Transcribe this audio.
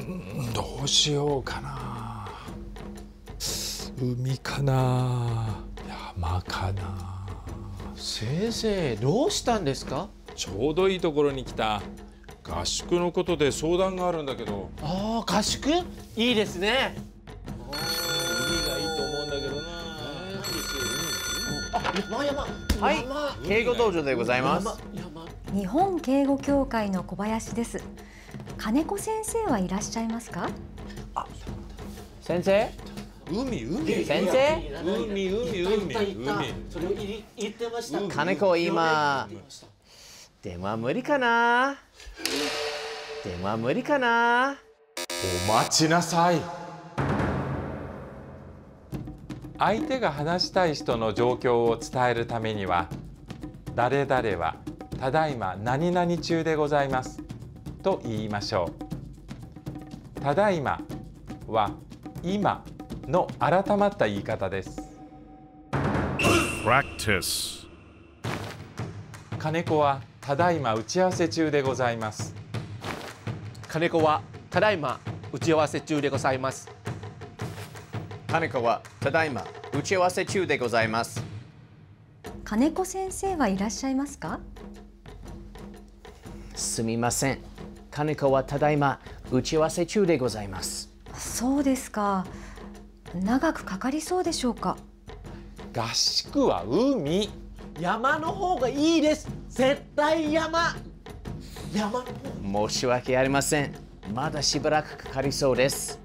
どうしようかな。海かな、山かな。 先生、どうしたんですか？ ちょうどいいところに来た。合宿のことで相談があるんだけど。 ああ、合宿？いいですね。 海がいいと思うんだけどな。 はい、敬語道場でございます。 日本敬語協会の小林です。金子先生はいらっしゃいますか？ 先生？先生？ それを言ってました。 金子今電話無理かな。電話無理かな。 お待ちなさい。相手が話したい人の状況を伝えるためには、誰々はただいま何々中でございますと言いましょう。ただいまは今の改まった言い方です。 Practice. 金子はただいま打ち合わせ中でございます。 金子はただいま打ち合わせ中でございます。金子はただいま打ち合わせ中でございます。 金子先生はいらっしゃいますか？ すみません。金子はただいま打ち合わせ中でございます。 そうですか。長くかかりそうでしょうか？ 合宿は海。 山の方がいいです。絶対山の方。 申し訳ありません。まだしばらくかかりそうです。